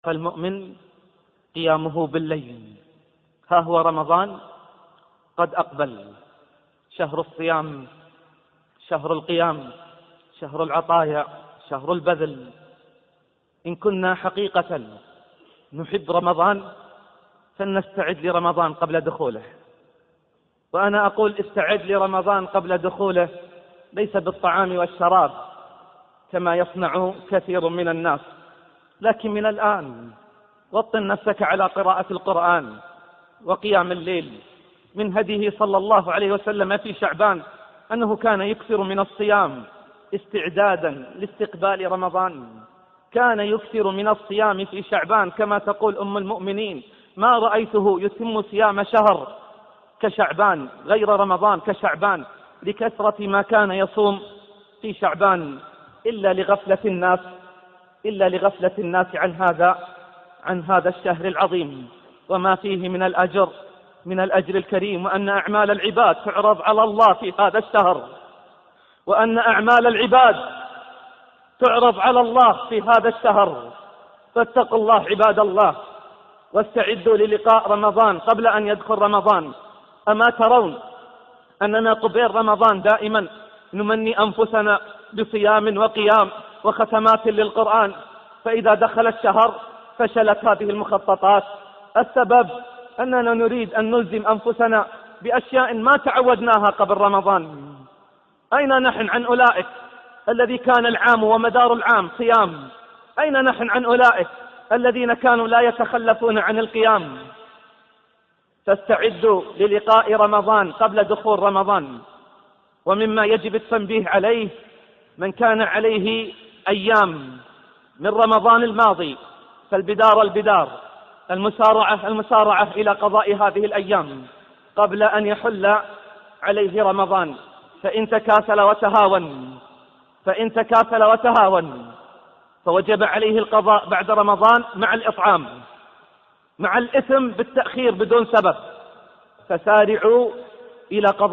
فالمؤمن قيامه بالليل. ها هو رمضان قد أقبل، شهر الصيام، شهر القيام، شهر العطايا، شهر البذل. إن كنا حقيقة نحب رمضان فلنستعد لرمضان قبل دخوله. وأنا أقول استعد لرمضان قبل دخوله ليس بالطعام والشراب كما يصنع كثير من الناس، لكن من الآن وطن نفسك على قراءة القرآن وقيام الليل. من هديه صلى الله عليه وسلم في شعبان أنه كان يكثر من الصيام استعدادا لاستقبال رمضان. كان يكثر من الصيام في شعبان كما تقول أم المؤمنين: ما رأيته يتم صيام شهر كشعبان غير رمضان كشعبان، لكثرة ما كان يصوم في شعبان، إلا لغفلة الناس عن هذا الشهر العظيم وما فيه من الأجر الكريم، وأن أعمال العباد تعرض على الله في هذا الشهر، وأن أعمال العباد تعرض على الله في هذا الشهر. فاتقوا الله عباد الله، واستعدوا للقاء رمضان قبل أن يدخل رمضان. أما ترون أننا قبيل رمضان دائما نمني أنفسنا بصيام وقيام وختمات للقرآن، فإذا دخل الشهر فشلت هذه المخططات. السبب أننا نريد أن نلزم أنفسنا بأشياء ما تعودناها قبل رمضان. أين نحن عن أولئك الذي كان العام ومدار العام صيام؟ أين نحن عن أولئك الذين كانوا لا يتخلفون عن القيام؟ فاستعدوا للقاء رمضان قبل دخول رمضان. ومما يجب التنبيه عليه: من كان عليه أيام من رمضان الماضي فالبدار المسارعة إلى قضاء هذه الأيام قبل أن يحل عليه رمضان. فإن تكاسل وتهاون فوجب عليه القضاء بعد رمضان مع الإطعام، مع الإثم بالتأخير بدون سبب. فسارعوا إلى قضاء